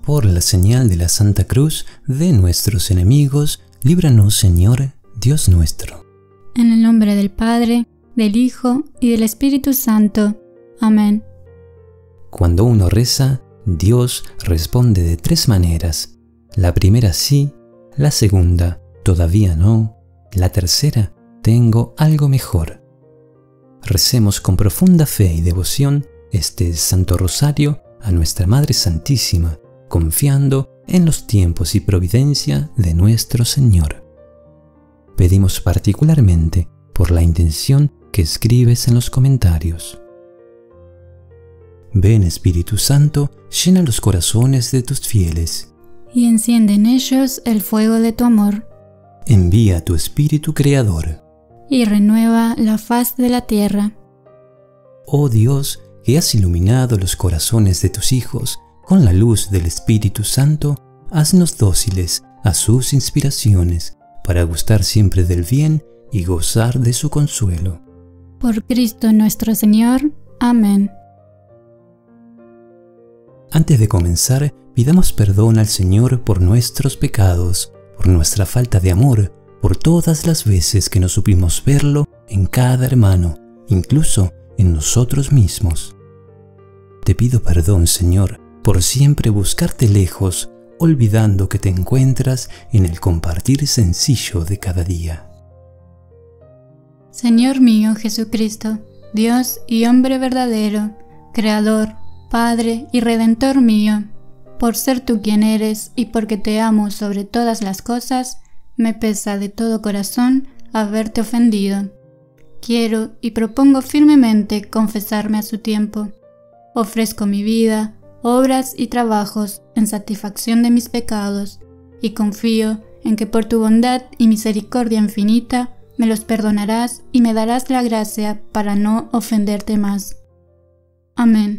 Por la señal de la Santa Cruz de nuestros enemigos, líbranos, Señor, Dios nuestro. En el nombre del Padre, del Hijo y del Espíritu Santo. Amén. Cuando uno reza, Dios responde de 3 maneras. La primera sí, la segunda todavía no, la tercera tengo algo mejor. Recemos con profunda fe y devoción este Santo Rosario a nuestra Madre Santísima, confiando en los tiempos y providencia de nuestro Señor. Pedimos particularmente por la intención que escribes en los comentarios. Ven, Espíritu Santo, llena los corazones de tus fieles y enciende en ellos el fuego de tu amor. Envía tu Espíritu Creador y renueva la faz de la tierra. Oh Dios, que has iluminado los corazones de tus hijos con la luz del Espíritu Santo, haznos dóciles a sus inspiraciones, para gustar siempre del bien y gozar de su consuelo. Por Cristo nuestro Señor. Amén. Antes de comenzar, pidamos perdón al Señor por nuestros pecados, por nuestra falta de amor, por todas las veces que no supimos verlo en cada hermano, incluso en nosotros mismos. Te pido perdón, Señor, por siempre buscarte lejos, olvidando que te encuentras en el compartir sencillo de cada día. Señor mío Jesucristo, Dios y hombre verdadero, Creador, Padre y Redentor mío, por ser tú quien eres y porque te amo sobre todas las cosas, me pesa de todo corazón haberte ofendido. Quiero y propongo firmemente confesarme a su tiempo. Ofrezco mi vida, obras y trabajos en satisfacción de mis pecados, y confío en que por tu bondad y misericordia infinita me los perdonarás y me darás la gracia para no ofenderte más. Amén.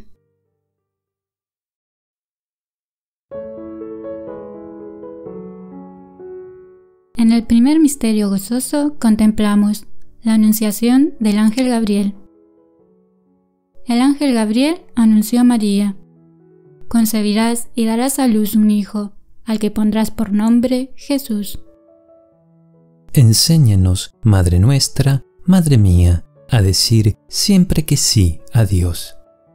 En el primer misterio gozoso contemplamos la anunciación del ángel Gabriel. El ángel Gabriel anunció a María: concebirás y darás a luz un hijo, al que pondrás por nombre Jesús. Enséñanos, Madre nuestra, Madre mía, a decir siempre que sí a Dios.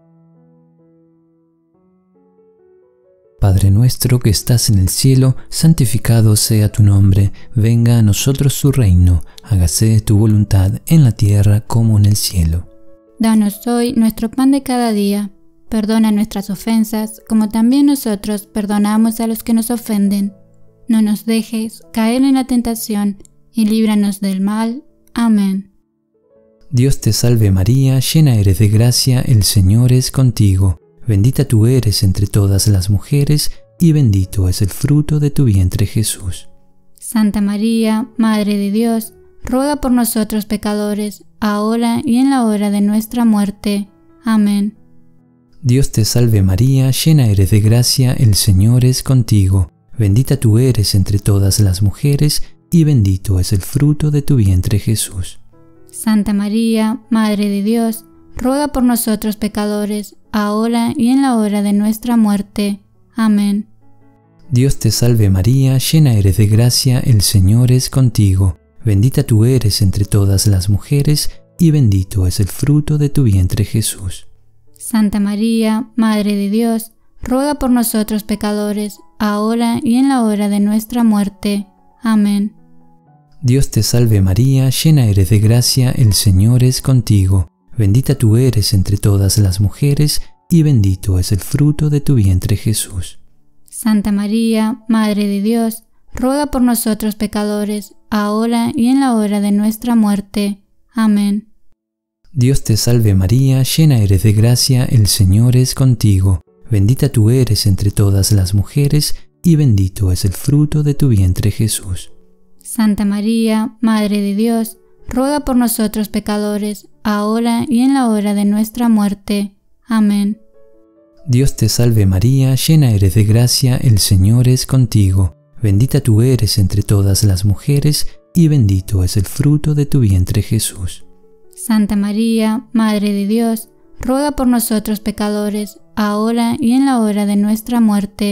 Padre nuestro que estás en el cielo, santificado sea tu nombre, venga a nosotros tu reino, hágase tu voluntad en la tierra como en el cielo. Danos hoy nuestro pan de cada día, perdona nuestras ofensas, como también nosotros perdonamos a los que nos ofenden. No nos dejes caer en la tentación, y líbranos del mal. Amén. Dios te salve María, llena eres de gracia, el Señor es contigo. Bendita tú eres entre todas las mujeres, y bendito es el fruto de tu vientre Jesús. Santa María, Madre de Dios, ruega por nosotros pecadores, ahora y en la hora de nuestra muerte. Amén. Dios te salve María, llena eres de gracia, el Señor es contigo. Bendita tú eres entre todas las mujeres, y bendito es el fruto de tu vientre Jesús. Santa María, Madre de Dios, ruega por nosotros pecadores, ahora y en la hora de nuestra muerte. Amén. Dios te salve María, llena eres de gracia, el Señor es contigo. Bendita tú eres entre todas las mujeres, y bendito es el fruto de tu vientre Jesús. Santa María, Madre de Dios, ruega por nosotros pecadores, ahora y en la hora de nuestra muerte. Amén. Dios te salve María, llena eres de gracia, el Señor es contigo. Bendita tú eres entre todas las mujeres, y bendito es el fruto de tu vientre Jesús. Santa María, Madre de Dios, ruega por nosotros pecadores, ahora y en la hora de nuestra muerte. Amén. Dios te salve María, llena eres de gracia, el Señor es contigo. Bendita tú eres entre todas las mujeres, y bendito es el fruto de tu vientre Jesús. Santa María, Madre de Dios, ruega por nosotros pecadores, ahora y en la hora de nuestra muerte. Amén. Dios te salve María, llena eres de gracia, el Señor es contigo. Bendita tú eres entre todas las mujeres, y bendito es el fruto de tu vientre Jesús. Santa María, Madre de Dios, ruega por nosotros pecadores, ahora y en la hora de nuestra muerte.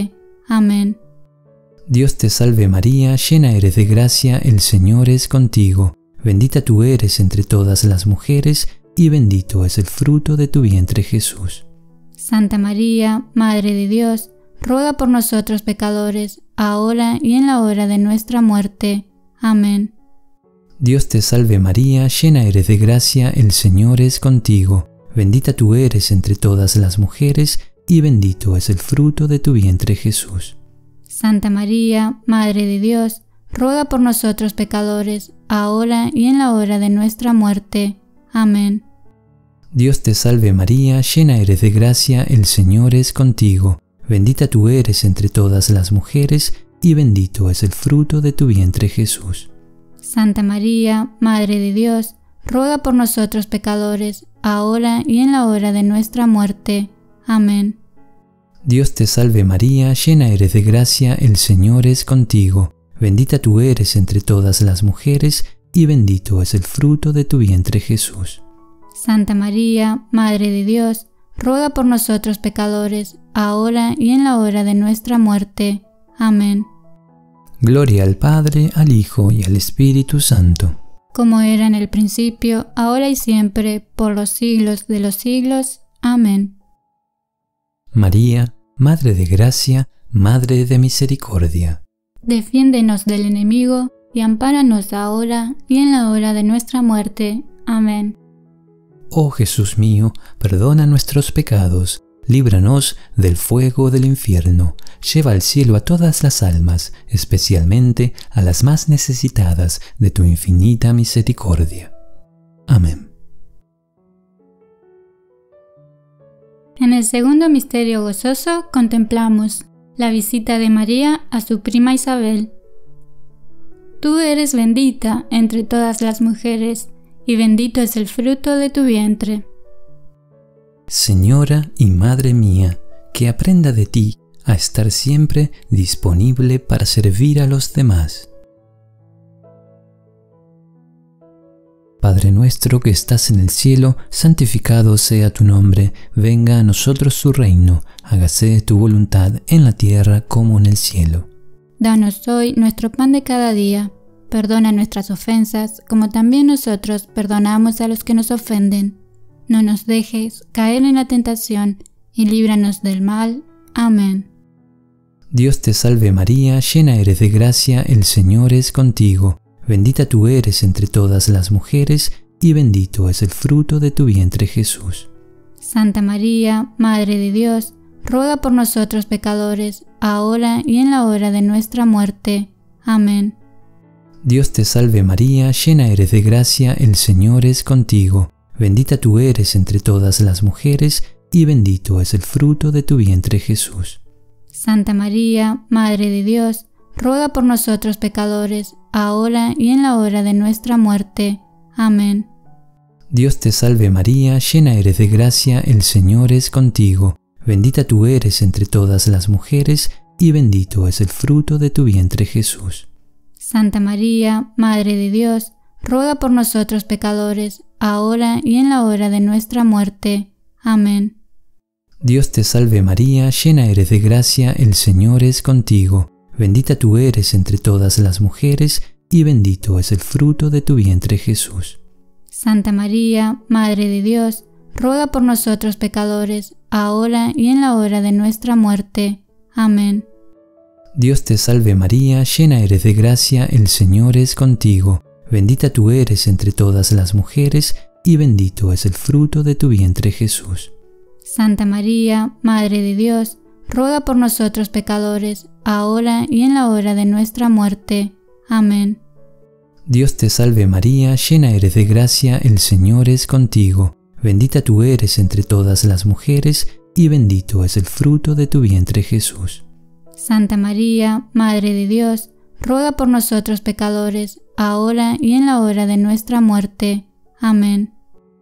Amén. Dios te salve María, llena eres de gracia, el Señor es contigo. Bendita tú eres entre todas las mujeres, y bendito es el fruto de tu vientre Jesús. Santa María, Madre de Dios, ruega por nosotros pecadores, ahora y en la hora de nuestra muerte. Amén. Dios te salve María, llena eres de gracia, el Señor es contigo. Bendita tú eres entre todas las mujeres, y bendito es el fruto de tu vientre Jesús. Santa María, Madre de Dios, ruega por nosotros pecadores, ahora y en la hora de nuestra muerte. Amén. Dios te salve María, llena eres de gracia, el Señor es contigo. Bendita tú eres entre todas las mujeres, y bendito es el fruto de tu vientre Jesús. Santa María, Madre de Dios, ruega por nosotros pecadores, ahora y en la hora de nuestra muerte. Amén. Dios te salve María, llena eres de gracia, el Señor es contigo. Bendita tú eres entre todas las mujeres, y bendito es el fruto de tu vientre Jesús. Santa María, Madre de Dios, ruega por nosotros pecadores, ahora y en la hora de nuestra muerte. Amén. Gloria al Padre, al Hijo y al Espíritu Santo. Como era en el principio, ahora y siempre, por los siglos de los siglos. Amén. María, Madre de Gracia, Madre de Misericordia. Defiéndenos del enemigo y ampáranos ahora y en la hora de nuestra muerte. Amén. Oh Jesús mío, perdona nuestros pecados, líbranos del fuego del infierno, lleva al cielo a todas las almas, especialmente a las más necesitadas de tu infinita misericordia. Amén. En el segundo misterio gozoso contemplamos la visita de María a su prima Isabel. Tú eres bendita entre todas las mujeres, y bendito es el fruto de tu vientre. Señora y Madre mía, que aprenda de ti a estar siempre disponible para servir a los demás. Padre nuestro que estás en el cielo, santificado sea tu nombre, venga a nosotros tu reino, hágase tu voluntad en la tierra como en el cielo. Danos hoy nuestro pan de cada día, perdona nuestras ofensas, como también nosotros perdonamos a los que nos ofenden. No nos dejes caer en la tentación, y líbranos del mal. Amén. Dios te salve María, llena eres de gracia, el Señor es contigo. Bendita tú eres entre todas las mujeres, y bendito es el fruto de tu vientre Jesús. Santa María, Madre de Dios, ruega por nosotros pecadores, ahora y en la hora de nuestra muerte. Amén. Dios te salve María, llena eres de gracia, el Señor es contigo. Bendita tú eres entre todas las mujeres, y bendito es el fruto de tu vientre Jesús. Santa María, Madre de Dios, ruega por nosotros pecadores, ahora y en la hora de nuestra muerte. Amén. Dios te salve María, llena eres de gracia, el Señor es contigo. Bendita tú eres entre todas las mujeres, y bendito es el fruto de tu vientre Jesús. Santa María, Madre de Dios, ruega por nosotros pecadores, ahora y en la hora de nuestra muerte. Amén. Dios te salve María, llena eres de gracia, el Señor es contigo. Bendita tú eres entre todas las mujeres, y bendito es el fruto de tu vientre Jesús. Santa María, Madre de Dios, ruega por nosotros pecadores, ahora y en la hora de nuestra muerte. Amén. Dios te salve María, llena eres de gracia, el Señor es contigo. Bendita tú eres entre todas las mujeres, y bendito es el fruto de tu vientre Jesús. Santa María, Madre de Dios, ruega por nosotros pecadores, ahora y en la hora de nuestra muerte. Amén. Dios te salve María, llena eres de gracia, el Señor es contigo. Bendita tú eres entre todas las mujeres, y bendito es el fruto de tu vientre Jesús. Santa María, Madre de Dios, ruega por nosotros pecadores, ahora y en la hora de nuestra muerte. Amén.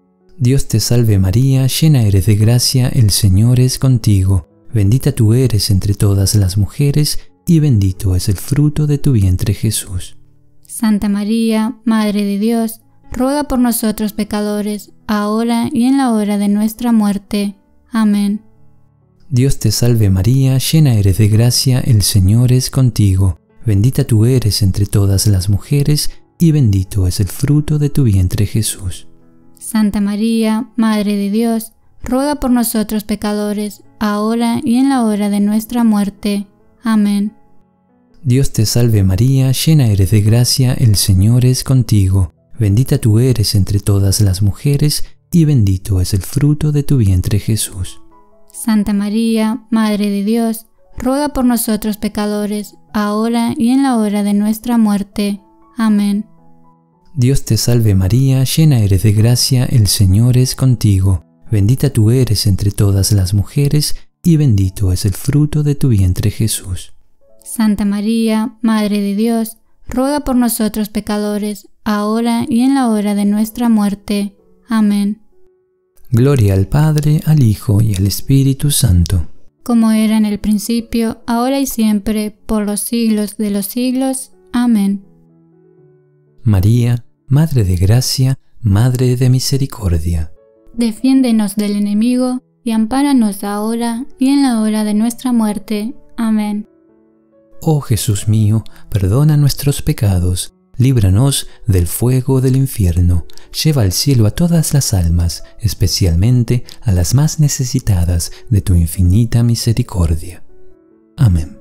Dios te salve María, llena eres de gracia, el Señor es contigo. Bendita tú eres entre todas las mujeres, y bendito es el fruto de tu vientre Jesús. Santa María, Madre de Dios, ruega por nosotros pecadores, ahora y en la hora de nuestra muerte. Amén. Dios te salve María, llena eres de gracia, el Señor es contigo. Bendita tú eres entre todas las mujeres, y bendito es el fruto de tu vientre Jesús. Santa María, Madre de Dios, ruega por nosotros pecadores, ahora y en la hora de nuestra muerte. Amén. Dios te salve María, llena eres de gracia, el Señor es contigo. Bendita tú eres entre todas las mujeres, y bendito es el fruto de tu vientre Jesús. Santa María, Madre de Dios, ruega por nosotros pecadores, ahora y en la hora de nuestra muerte. Amén. Dios te salve María, llena eres de gracia, el Señor es contigo. Bendita tú eres entre todas las mujeres, y bendito es el fruto de tu vientre Jesús. Santa María, Madre de Dios, ruega por nosotros pecadores, ahora y en la hora de nuestra muerte. Amén. Gloria al Padre, al Hijo y al Espíritu Santo. Como era en el principio, ahora y siempre, por los siglos de los siglos. Amén. María, Madre de Gracia, Madre de Misericordia. Defiéndenos del enemigo y ampáranos ahora y en la hora de nuestra muerte. Amén. Oh Jesús mío, perdona nuestros pecados, líbranos del fuego del infierno, lleva al cielo a todas las almas, especialmente a las más necesitadas de tu infinita misericordia. Amén.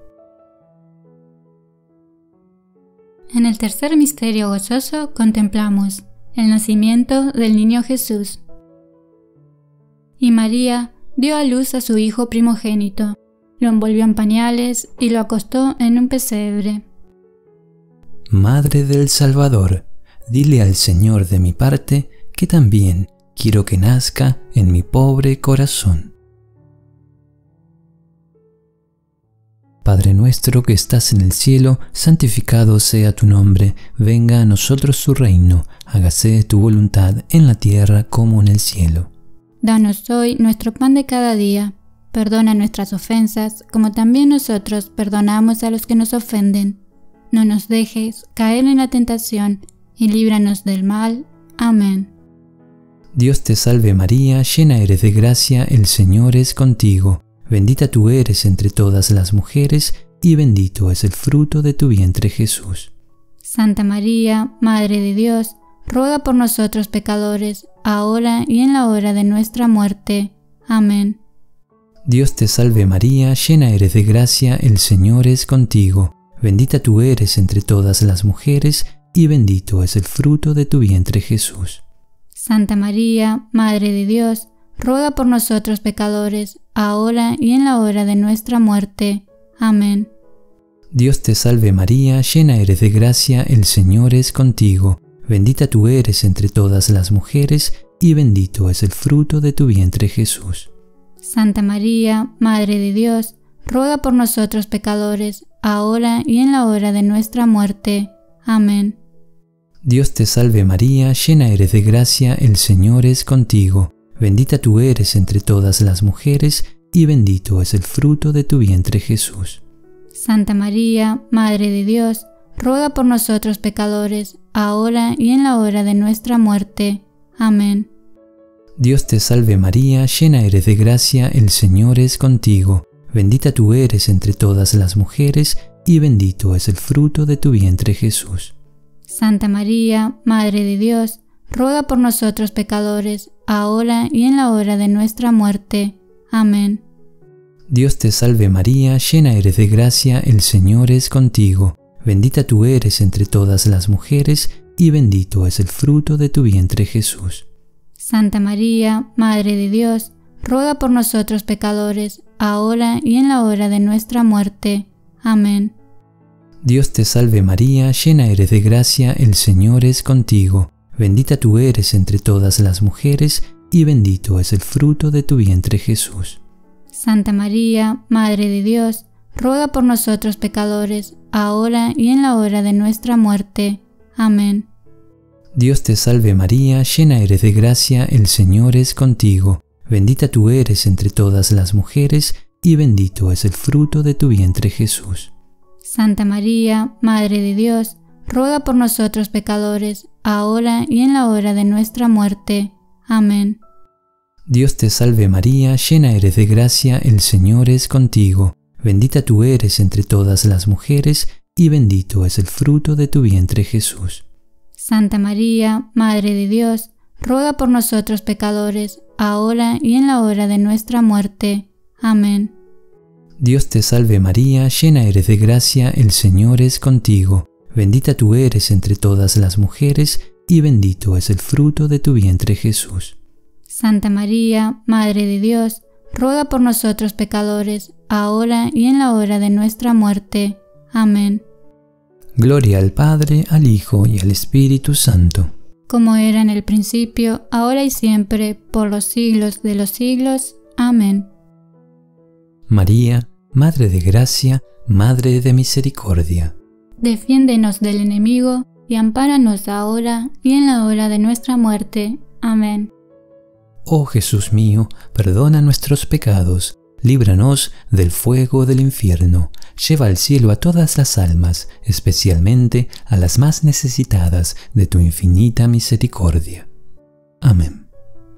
En el tercer misterio gozoso contemplamos el nacimiento del niño Jesús. Y María dio a luz a su hijo primogénito, lo envolvió en pañales y lo acostó en un pesebre. Madre del Salvador, dile al Señor de mi parte que también quiero que nazca en mi pobre corazón. Padre nuestro que estás en el cielo, santificado sea tu nombre, venga a nosotros tu reino, hágase tu voluntad en la tierra como en el cielo. Danos hoy nuestro pan de cada día. Perdona nuestras ofensas, como también nosotros perdonamos a los que nos ofenden. No nos dejes caer en la tentación, y líbranos del mal. Amén. Dios te salve María, llena eres de gracia, el Señor es contigo. Bendita tú eres entre todas las mujeres, y bendito es el fruto de tu vientre Jesús. Santa María, Madre de Dios, ruega por nosotros pecadores, ahora y en la hora de nuestra muerte. Amén. Dios te salve María, llena eres de gracia, el Señor es contigo. Bendita tú eres entre todas las mujeres, y bendito es el fruto de tu vientre Jesús. Santa María, Madre de Dios, ruega por nosotros pecadores, ahora y en la hora de nuestra muerte. Amén. Dios te salve María, llena eres de gracia, el Señor es contigo. Bendita tú eres entre todas las mujeres, y bendito es el fruto de tu vientre Jesús. Santa María, Madre de Dios, ruega por nosotros pecadores, ahora y en la hora de nuestra muerte. Amén. Dios te salve María, llena eres de gracia, el Señor es contigo. Bendita tú eres entre todas las mujeres, y bendito es el fruto de tu vientre Jesús. Santa María, Madre de Dios, ruega por nosotros pecadores, ahora y en la hora de nuestra muerte. Amén. Dios te salve María, llena eres de gracia, el Señor es contigo. Bendita tú eres entre todas las mujeres, y bendito es el fruto de tu vientre Jesús. Santa María, Madre de Dios, ruega por nosotros pecadores, ahora y en la hora de nuestra muerte. Amén. Dios te salve María, llena eres de gracia, el Señor es contigo. Bendita tú eres entre todas las mujeres, y bendito es el fruto de tu vientre Jesús. Santa María, Madre de Dios, ruega por nosotros pecadores, ahora y en la hora de nuestra muerte. Amén. Dios te salve María, llena eres de gracia, el Señor es contigo. Bendita tú eres entre todas las mujeres, y bendito es el fruto de tu vientre Jesús. Santa María, Madre de Dios, ruega por nosotros pecadores, ahora y en la hora de nuestra muerte. Amén. Dios te salve María, llena eres de gracia, el Señor es contigo. Bendita tú eres entre todas las mujeres, y bendito es el fruto de tu vientre Jesús. Santa María, Madre de Dios, ruega por nosotros pecadores, ahora y en la hora de nuestra muerte. Amén. Dios te salve María, llena eres de gracia, el Señor es contigo. Bendita tú eres entre todas las mujeres, y bendito es el fruto de tu vientre Jesús. Santa María, Madre de Dios, ruega por nosotros pecadores, ahora y en la hora de nuestra muerte. Amén. Dios te salve María, llena eres de gracia, el Señor es contigo. Bendita tú eres entre todas las mujeres, y bendito es el fruto de tu vientre Jesús. Santa María, Madre de Dios, ruega por nosotros pecadores, ahora y en la hora de nuestra muerte. Amén. Gloria al Padre, al Hijo y al Espíritu Santo. Como era en el principio, ahora y siempre, por los siglos de los siglos. Amén. María, Madre de Gracia, Madre de Misericordia. Defiéndenos del enemigo y ampáranos ahora y en la hora de nuestra muerte. Amén. Oh Jesús mío, perdona nuestros pecados, líbranos del fuego del infierno, lleva al cielo a todas las almas, especialmente a las más necesitadas de tu infinita misericordia. Amén.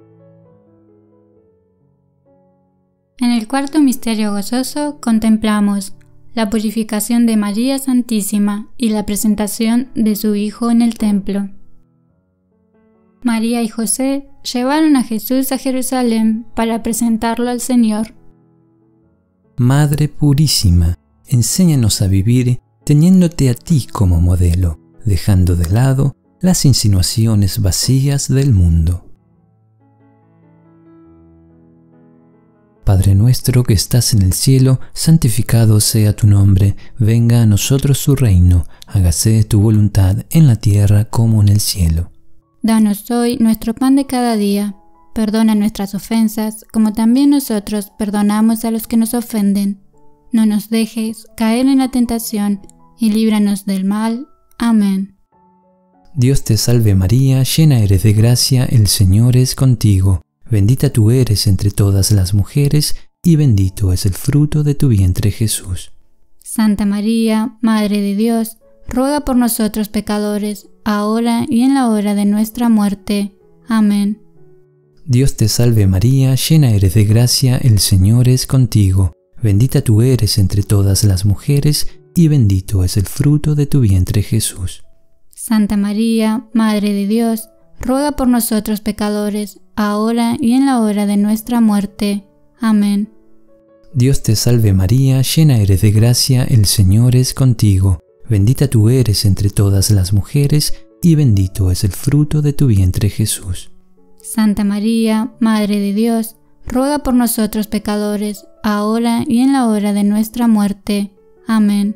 En el cuarto misterio gozoso contemplamos la purificación de María Santísima y la presentación de su Hijo en el templo. María y José llevaron a Jesús a Jerusalén para presentarlo al Señor. Madre purísima, enséñanos a vivir teniéndote a ti como modelo, dejando de lado las insinuaciones vacías del mundo. Padre nuestro que estás en el cielo, santificado sea tu nombre, venga a nosotros tu reino, hágase tu voluntad en la tierra como en el cielo. Danos hoy nuestro pan de cada día. Perdona nuestras ofensas, como también nosotros perdonamos a los que nos ofenden. No nos dejes caer en la tentación, y líbranos del mal. Amén. Dios te salve María, llena eres de gracia, el Señor es contigo. Bendita tú eres entre todas las mujeres, y bendito es el fruto de tu vientre Jesús. Santa María, Madre de Dios, ruega por nosotros pecadores, ahora y en la hora de nuestra muerte. Amén. Dios te salve María, llena eres de gracia, el Señor es contigo. Bendita tú eres entre todas las mujeres, y bendito es el fruto de tu vientre Jesús. Santa María, Madre de Dios, ruega por nosotros pecadores, ahora y en la hora de nuestra muerte. Amén. Dios te salve María, llena eres de gracia, el Señor es contigo. Bendita tú eres entre todas las mujeres, y bendito es el fruto de tu vientre Jesús. Santa María, Madre de Dios, ruega por nosotros pecadores, ahora y en la hora de nuestra muerte. Amén.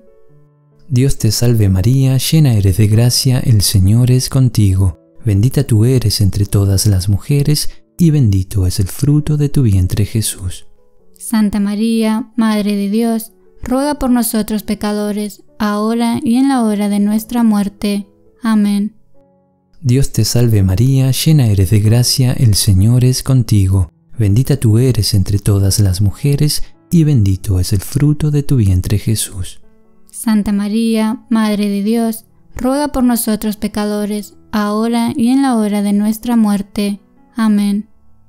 Dios te salve María, llena eres de gracia, el Señor es contigo. Bendita tú eres entre todas las mujeres, y bendito es el fruto de tu vientre Jesús. Santa María, Madre de Dios, ruega por nosotros pecadores, ahora y en la hora de nuestra muerte. Amén. Dios te salve María, llena eres de gracia, el Señor es contigo. Bendita tú eres entre todas las mujeres, y bendito es el fruto de tu vientre Jesús. Santa María, Madre de Dios, ruega por nosotros pecadores, ahora y en la hora de nuestra muerte. Amén.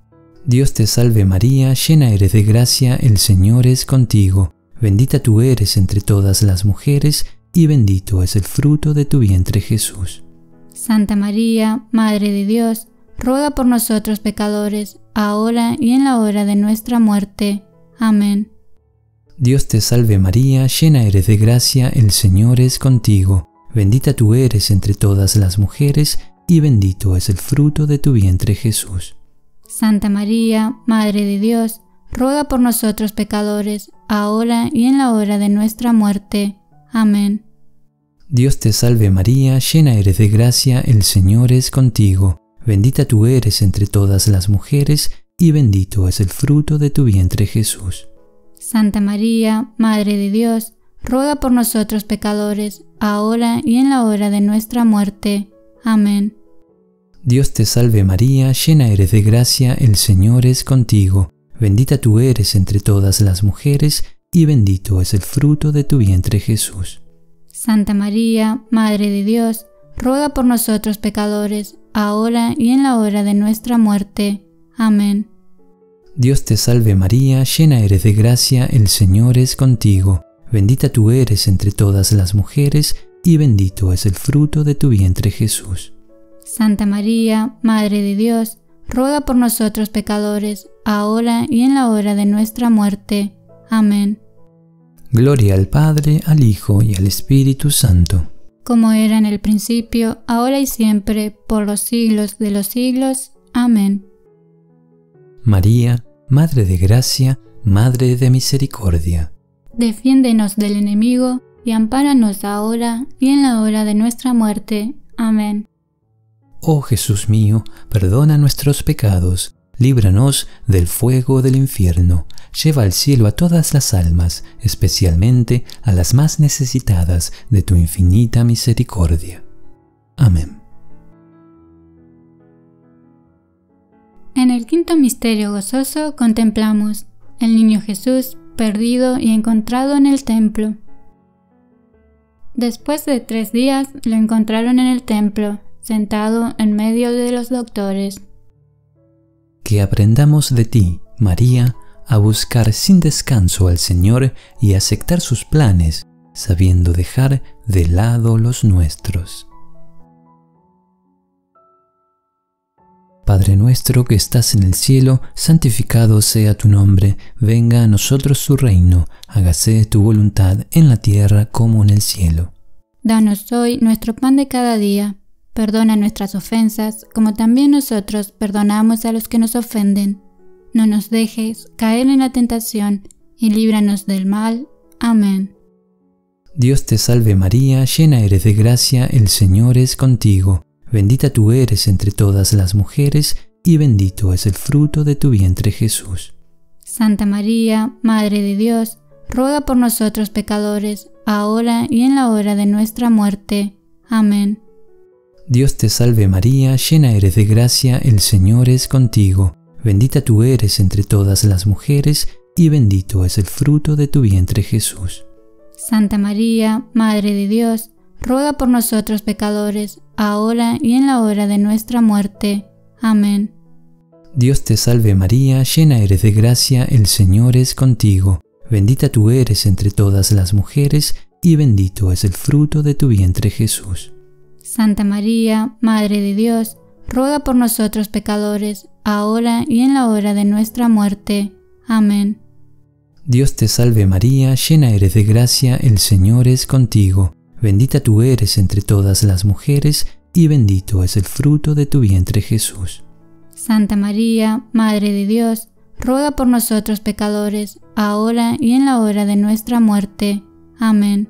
Dios te salve María, llena eres de gracia, el Señor es contigo. Bendita tú eres entre todas las mujeres, y bendito es el fruto de tu vientre Jesús. Santa María, Madre de Dios, ruega por nosotros pecadores, ahora y en la hora de nuestra muerte. Amén. Dios te salve María, llena eres de gracia, el Señor es contigo. Bendita tú eres entre todas las mujeres, y bendito es el fruto de tu vientre Jesús. Santa María, Madre de Dios, ruega por nosotros pecadores, ahora y en la hora de nuestra muerte. Amén. Dios te salve María, llena eres de gracia, el Señor es contigo. Bendita tú eres entre todas las mujeres, y bendito es el fruto de tu vientre Jesús. Santa María, Madre de Dios, ruega por nosotros pecadores, ahora y en la hora de nuestra muerte. Amén. Dios te salve María, llena eres de gracia, el Señor es contigo. Bendita tú eres entre todas las mujeres, y bendito es el fruto de tu vientre Jesús. Santa María, Madre de Dios, ruega por nosotros pecadores, ahora y en la hora de nuestra muerte. Amén. Dios te salve María, llena eres de gracia, el Señor es contigo. Bendita tú eres entre todas las mujeres, y bendito es el fruto de tu vientre Jesús. Santa María, Madre de Dios, ruega por nosotros pecadores, ahora y en la hora de nuestra muerte. Amén. Gloria al Padre, al Hijo y al Espíritu Santo. Como era en el principio, ahora y siempre, por los siglos de los siglos. Amén. María, Madre de Gracia, Madre de Misericordia. Defiéndenos del enemigo y ampáranos ahora y en la hora de nuestra muerte. Amén. Oh Jesús mío, perdona nuestros pecados, líbranos del fuego del infierno, lleva al cielo a todas las almas, especialmente a las más necesitadas de tu infinita misericordia. Amén. En el quinto misterio gozoso contemplamos el niño Jesús perdido y encontrado en el templo. Después de 3 días lo encontraron en el templo, sentado en medio de los doctores. Que aprendamos de ti, María, a buscar sin descanso al Señor y aceptar sus planes, sabiendo dejar de lado los nuestros. Padre nuestro que estás en el cielo, santificado sea tu nombre, venga a nosotros tu reino, hágase tu voluntad en la tierra como en el cielo. Danos hoy nuestro pan de cada día, perdona nuestras ofensas, como también nosotros perdonamos a los que nos ofenden. No nos dejes caer en la tentación, y líbranos del mal. Amén. Dios te salve María, llena eres de gracia, el Señor es contigo. Bendita tú eres entre todas las mujeres, y bendito es el fruto de tu vientre Jesús. Santa María, Madre de Dios, ruega por nosotros pecadores, ahora y en la hora de nuestra muerte. Amén. Dios te salve María, llena eres de gracia, el Señor es contigo. Bendita tú eres entre todas las mujeres, y bendito es el fruto de tu vientre Jesús. Santa María, Madre de Dios, ruega por nosotros pecadores, ahora y en la hora de nuestra muerte. Amén. Dios te salve María, llena eres de gracia, el Señor es contigo. Bendita tú eres entre todas las mujeres, y bendito es el fruto de tu vientre Jesús. Santa María, Madre de Dios, ruega por nosotros pecadores, ahora y en la hora de nuestra muerte. Amén. Dios te salve María, llena eres de gracia, el Señor es contigo. Bendita tú eres entre todas las mujeres, y bendito es el fruto de tu vientre Jesús. Santa María, Madre de Dios, ruega por nosotros pecadores, ahora y en la hora de nuestra muerte. Amén.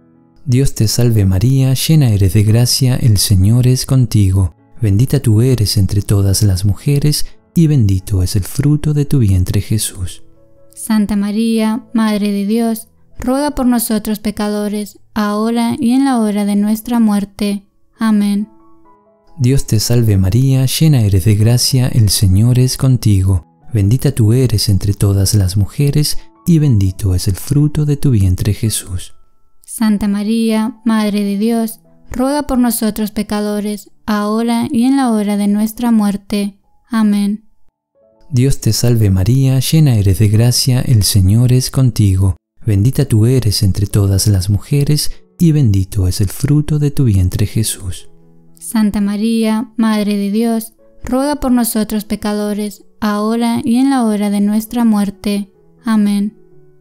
Dios te salve María, llena eres de gracia, el Señor es contigo. Bendita tú eres entre todas las mujeres, y bendito es el fruto de tu vientre Jesús. Santa María, Madre de Dios, ruega por nosotros pecadores, ahora y en la hora de nuestra muerte. Amén. Dios te salve María, llena eres de gracia, el Señor es contigo. Bendita tú eres entre todas las mujeres, y bendito es el fruto de tu vientre Jesús. Santa María, Madre de Dios, ruega por nosotros pecadores, ahora y en la hora de nuestra muerte. Amén. Dios te salve María, llena eres de gracia, el Señor es contigo. Bendita tú eres entre todas las mujeres, y bendito es el fruto de tu vientre Jesús. Santa María, Madre de Dios, ruega por nosotros pecadores, ahora y en la hora de nuestra muerte. Amén.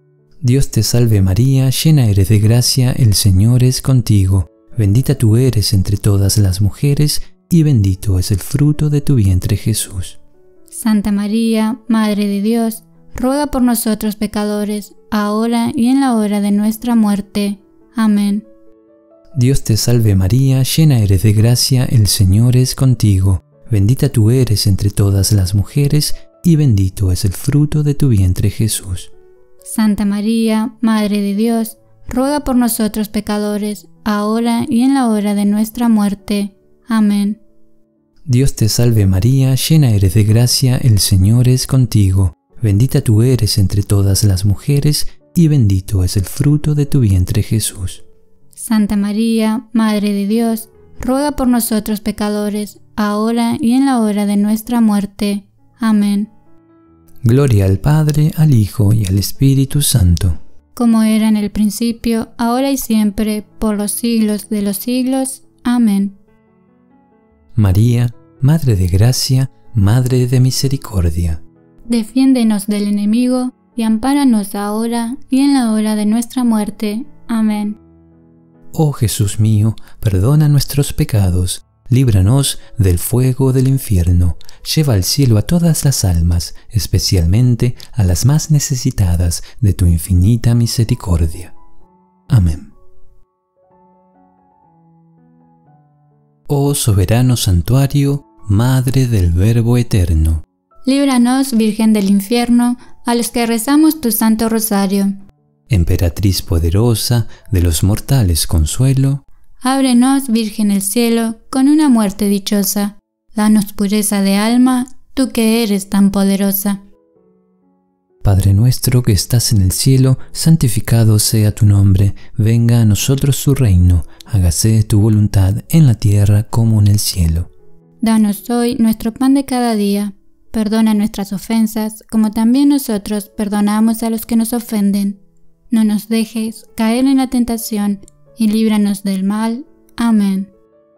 Dios te salve María, llena eres de gracia, el Señor es contigo. Bendita tú eres entre todas las mujeres, y bendito es el fruto de tu vientre Jesús. Santa María, Madre de Dios, ruega por nosotros pecadores, ahora y en la hora de nuestra muerte. Amén. Dios te salve María, llena eres de gracia, el Señor es contigo. Bendita tú eres entre todas las mujeres, y bendito es el fruto de tu vientre Jesús. Santa María, Madre de Dios, ruega por nosotros pecadores, ahora y en la hora de nuestra muerte. Amén. Dios te salve María, llena eres de gracia, el Señor es contigo. Bendita tú eres entre todas las mujeres, y bendito es el fruto de tu vientre Jesús. Santa María, Madre de Dios, ruega por nosotros pecadores, ahora y en la hora de nuestra muerte. Amén. Gloria al Padre, al Hijo y al Espíritu Santo. Como era en el principio, ahora y siempre, por los siglos de los siglos. Amén. María, Madre de Gracia, Madre de Misericordia. Defiéndenos del enemigo y ampáranos ahora y en la hora de nuestra muerte. Amén. Oh Jesús mío, perdona nuestros pecados, líbranos del fuego del infierno, lleva al cielo a todas las almas, especialmente a las más necesitadas de tu infinita misericordia. Amén. Oh soberano santuario, Madre del Verbo eterno. Líbranos, Virgen del infierno, a los que rezamos tu Santo Rosario. Emperatriz poderosa, de los mortales consuelo. Ábrenos, Virgen el cielo, con una muerte dichosa. Danos pureza de alma, tú que eres tan poderosa. Padre nuestro que estás en el cielo, santificado sea tu nombre. Venga a nosotros tu reino. Hágase tu voluntad en la tierra como en el cielo. Danos hoy nuestro pan de cada día. Perdona nuestras ofensas, como también nosotros perdonamos a los que nos ofenden. No nos dejes caer en la tentación, y líbranos del mal. Amén.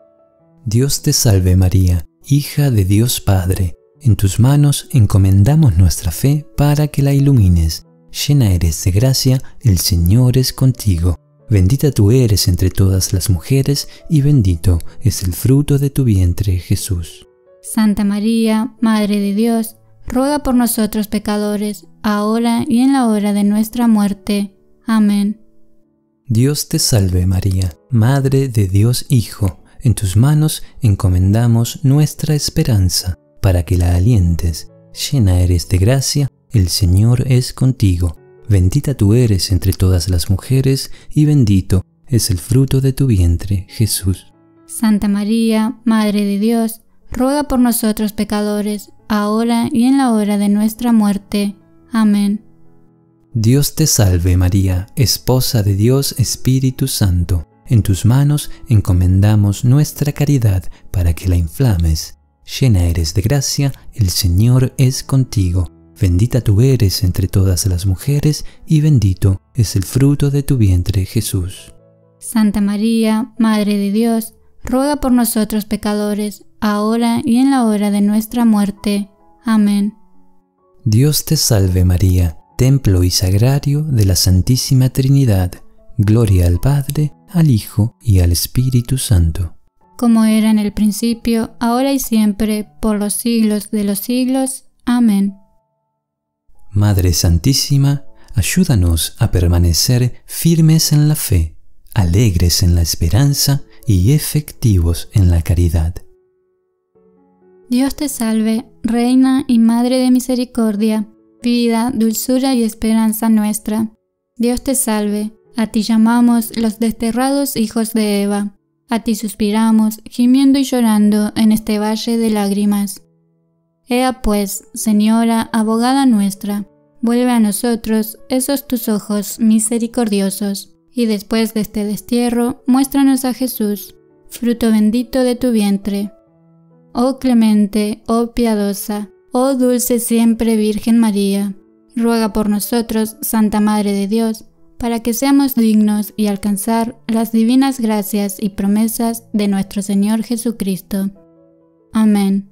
Dios te salve María, hija de Dios Padre. En tus manos encomendamos nuestra fe para que la ilumines. Llena eres de gracia, el Señor es contigo. Bendita tú eres entre todas las mujeres, y bendito es el fruto de tu vientre, Jesús. Santa María, Madre de Dios, ruega por nosotros pecadores, ahora y en la hora de nuestra muerte. Amén. Dios te salve María, Madre de Dios Hijo. En tus manos encomendamos nuestra esperanza, para que la alientes. Llena eres de gracia, el Señor es contigo. Bendita tú eres entre todas las mujeres, y bendito es el fruto de tu vientre, Jesús. Santa María, Madre de Dios, ruega por nosotros pecadores, ahora y en la hora de nuestra muerte. Amén. Dios te salve María, Esposa de Dios Espíritu Santo. En tus manos encomendamos nuestra caridad para que la inflames. Llena eres de gracia, el Señor es contigo. Bendita tú eres entre todas las mujeres, y bendito es el fruto de tu vientre, Jesús. Santa María, Madre de Dios, ruega por nosotros pecadores, ahora y en la hora de nuestra muerte. Amén. Dios te salve María, templo y sagrario de la Santísima Trinidad. Gloria al Padre, al Hijo y al Espíritu Santo. Como era en el principio, ahora y siempre, por los siglos de los siglos. Amén. Madre Santísima, ayúdanos a permanecer firmes en la fe, alegres en la esperanza y efectivos en la caridad. Dios te salve, Reina y Madre de misericordia, vida, dulzura y esperanza nuestra. Dios te salve, a ti llamamos los desterrados hijos de Eva. A ti suspiramos, gimiendo y llorando en este valle de lágrimas. Ea pues, Señora, abogada nuestra, vuelve a nosotros esos tus ojos misericordiosos, y después de este destierro, muéstranos a Jesús, fruto bendito de tu vientre. Oh clemente, oh piadosa, oh dulce siempre Virgen María, ruega por nosotros, Santa Madre de Dios, para que seamos dignos y alcanzar las divinas gracias y promesas de nuestro Señor Jesucristo. Amén.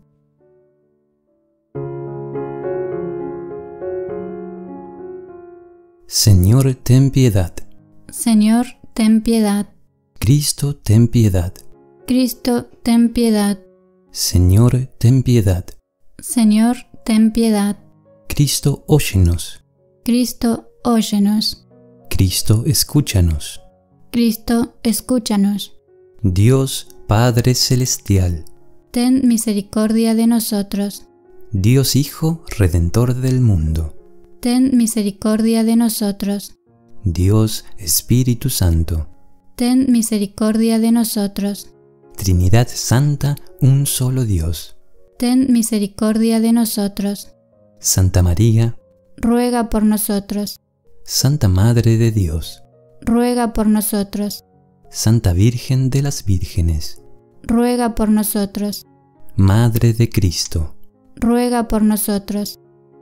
Señor, ten piedad. Señor, ten piedad. Cristo, ten piedad. Cristo, ten piedad. Señor, ten piedad. Señor, ten piedad. Cristo, óyenos. Cristo, óyenos. Cristo, escúchanos. Cristo, escúchanos. Dios Padre Celestial, ten misericordia de nosotros. Dios Hijo, Redentor del mundo, ten misericordia de nosotros. Dios Espíritu Santo, ten misericordia de nosotros. Trinidad Santa, un solo Dios, ten misericordia de nosotros. Santa María, ruega por nosotros. Santa Madre de Dios, ruega por nosotros. Santa Virgen de las Vírgenes, ruega por nosotros. Madre de Cristo, ruega por nosotros.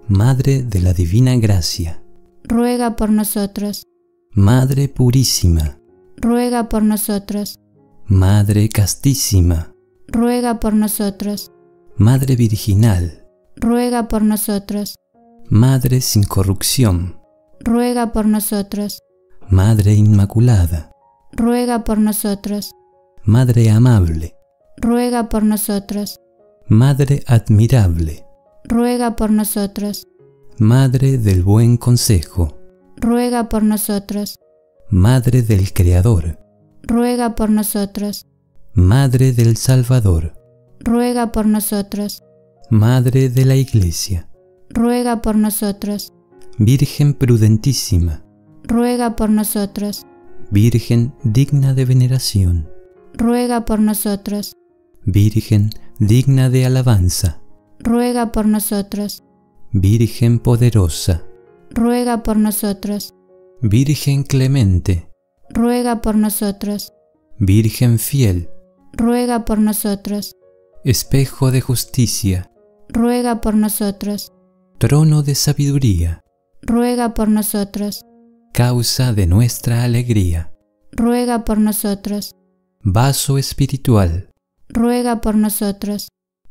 Madre de la Divina Gracia, ruega por nosotros. Madre Purísima, Ruega por nosotros. Madre Castísima, Ruega por nosotros. Madre Virginal, Ruega por nosotros. Madre sin corrupción, Ruega por nosotros. Madre Inmaculada, Ruega por nosotros. Madre Amable, Ruega por nosotros. Madre Admirable, Ruega por nosotros. Madre del Buen Consejo, Ruega por nosotros. Madre del Creador, Ruega por nosotros. Madre del Salvador, Ruega por nosotros. Madre de la Iglesia, Ruega por nosotros. Virgen prudentísima, Ruega por nosotros. Virgen digna de veneración, Ruega por nosotros. Virgen digna de alabanza, Ruega por nosotros. Virgen poderosa, Ruega por nosotros. Virgen clemente, Ruega por nosotros. Virgen fiel, Ruega por nosotros. espejo de justicia, Ruega por nosotros. trono de sabiduría, Ruega por nosotros. causa de nuestra alegría, Ruega por nosotros. vaso espiritual, Ruega por nosotros.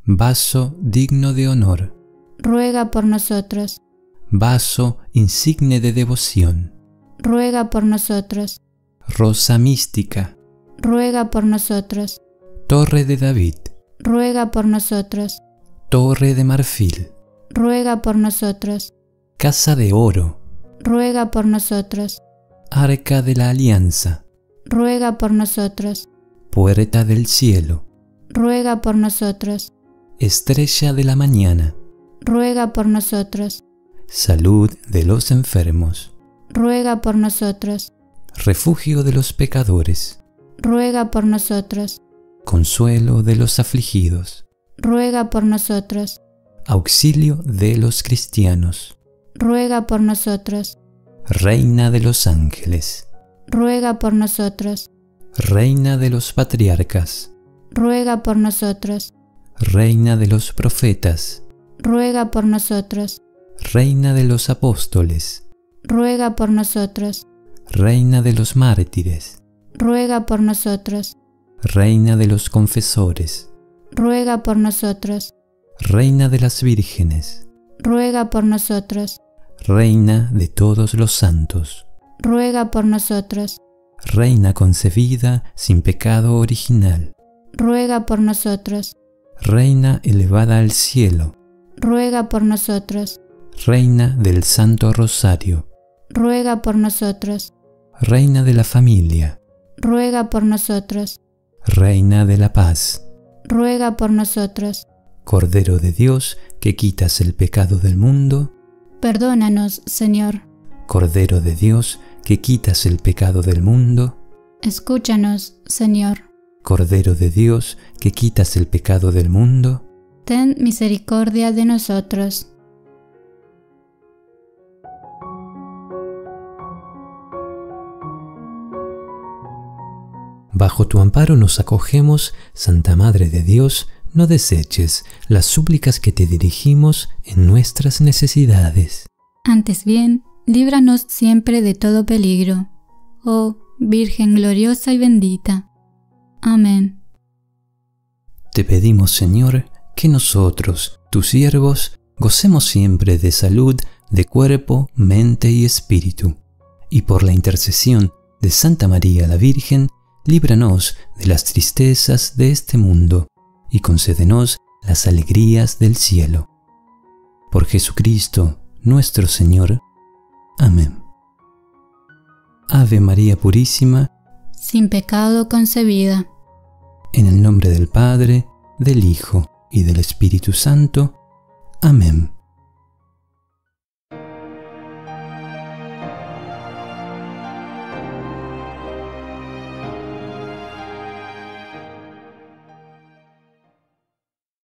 vaso digno de honor, Ruega por nosotros. vaso insigne de devoción, Ruega por nosotros. rosa mística, Ruega por nosotros. torre de David, Ruega por nosotros. torre de marfil, Ruega por nosotros. casa de oro, Ruega por nosotros. arca de la alianza, Ruega por nosotros. puerta del cielo, Ruega por nosotros. estrella de la mañana, Ruega por nosotros. salud de los enfermos, Ruega por nosotros. refugio de los pecadores, Ruega por nosotros. consuelo de los afligidos, Ruega por nosotros. auxilio de los cristianos, Ruega por nosotros. reina de los ángeles, Ruega por nosotros. reina de los patriarcas, Ruega por nosotros. reina de los profetas, Ruega por nosotros. reina de los apóstoles, Ruega por nosotros. reina de los mártires, Ruega por nosotros. reina de los confesores, Ruega por nosotros. reina de las vírgenes, Ruega por nosotros. reina de todos los santos, Ruega por nosotros. reina concebida sin pecado original, Ruega por nosotros. reina elevada al cielo, Ruega por nosotros. reina del Santo Rosario, Ruega por nosotros. reina de la familia, Ruega por nosotros. reina de la paz, Ruega por nosotros. Cordero de Dios que quitas el pecado del mundo, Perdónanos, Señor. Cordero de Dios que quitas el pecado del mundo, Escúchanos, Señor. Cordero de Dios que quitas el pecado del mundo, Ten misericordia de nosotros. bajo tu amparo nos acogemos, Santa Madre de Dios, no deseches las súplicas que te dirigimos en nuestras necesidades. Antes bien, líbranos siempre de todo peligro. Oh Virgen gloriosa y bendita. Amén. Te pedimos, Señor, que nosotros, tus siervos, gocemos siempre de salud de cuerpo, mente y espíritu, y por la intercesión de Santa María la Virgen, líbranos de las tristezas de este mundo, y concédenos las alegrías del cielo. Por Jesucristo, nuestro Señor. Amén. Ave María Purísima, sin pecado concebida. en el nombre del Padre, del Hijo y del Espíritu Santo. Amén.